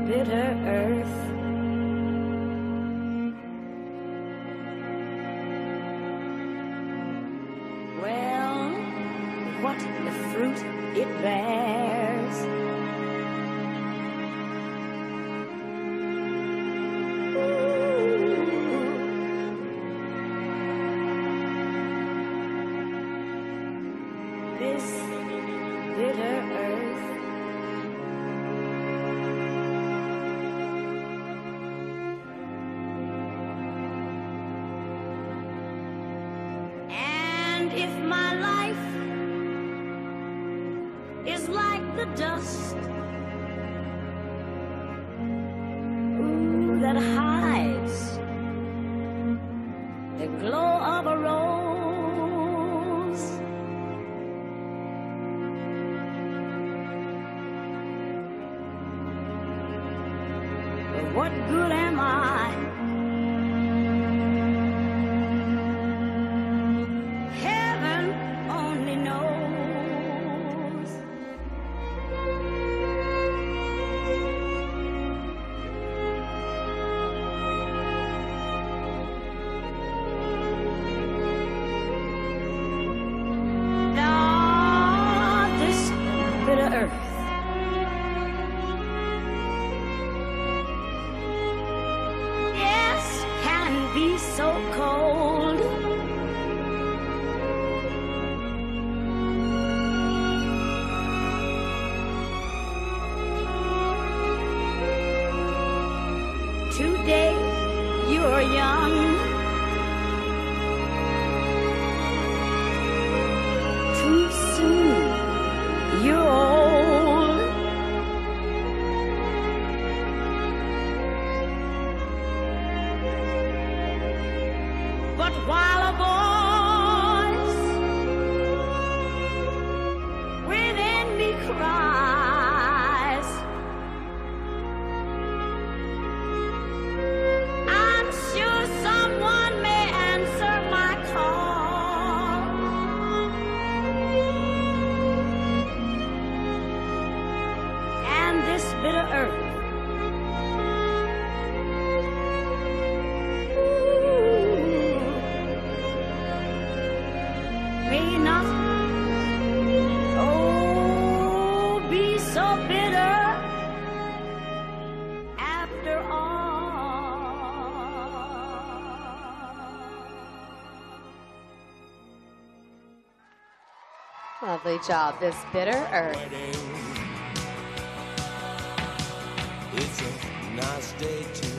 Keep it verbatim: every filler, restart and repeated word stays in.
bitter earth. Well, what the fruit it bears. This bitter earth. And if my life is like the dust, ooh, that hides the glow of a rose, but what good am I? Heaven only knows. Ah, this bitter earth. Be so cold. Today you're young, too soon you're old. But while a voice within me cries, I'm sure someone may answer my call. And this bitter earth may not, oh, be so bitter after all. Lovely job, This Bitter Earth. It's a nice day to